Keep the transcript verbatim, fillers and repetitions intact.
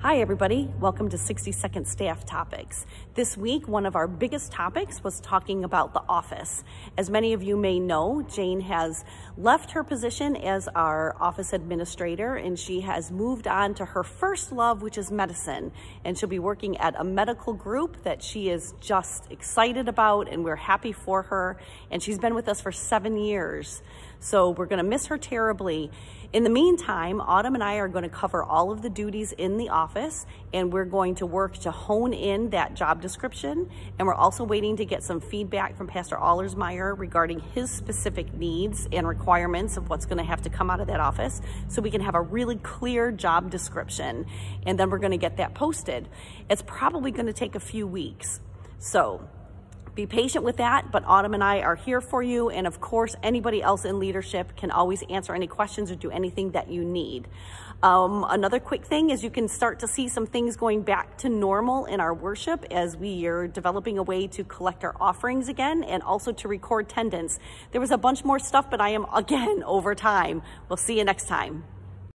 Hi everybody, welcome to sixty second Staff Topics. This week, one of our biggest topics was talking about the office. As many of you may know, Jane has left her position as our office administrator and she has moved on to her first love, which is medicine. And she'll be working at a medical group that she is just excited about, and we're happy for her. And she's been with us for seven years. So we're gonna miss her terribly. In the meantime, Autumn and I are gonna cover all of the duties in the office, and we're going to work to hone in that job description. And we're also waiting to get some feedback from Pastor Allersmeyer regarding his specific needs and requirements of what's gonna have to come out of that office, so we can have a really clear job description. And then we're gonna get that posted. It's probably gonna take a few weeks. So be patient with that, but Autumn and I are here for you. And of course, anybody else in leadership can always answer any questions or do anything that you need. Um, another quick thing is you can start to see some things going back to normal in our worship as we are developing a way to collect our offerings again and also to record attendance. There was a bunch more stuff, but I am again over time. We'll see you next time.